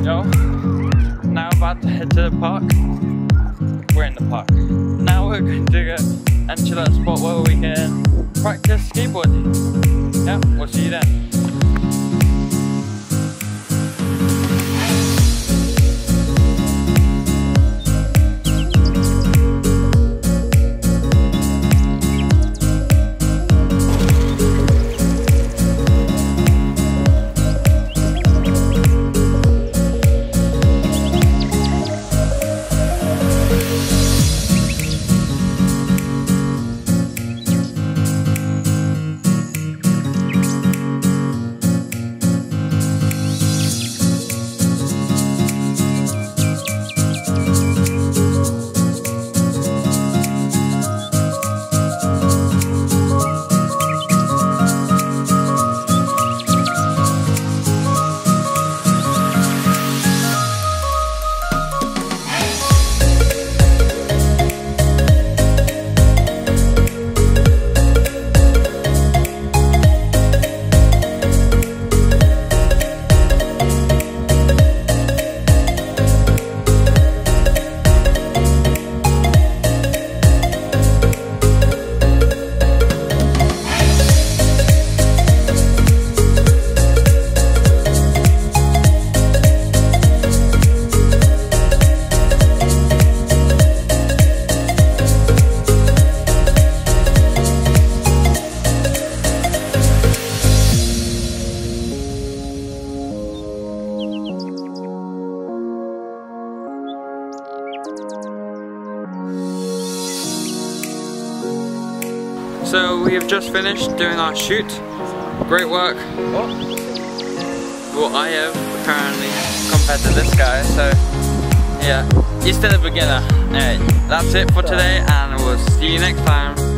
Yo, now about to head to the park. We're in the park. Now we're going to go and chill at a spot where we can practice skateboarding. Yeah, we'll see you then. So we have just finished doing our shoot. Great work. Well, I have apparently compared to this guy, so yeah, he's still a beginner. Anyway, that's it for today, and we'll see you next time.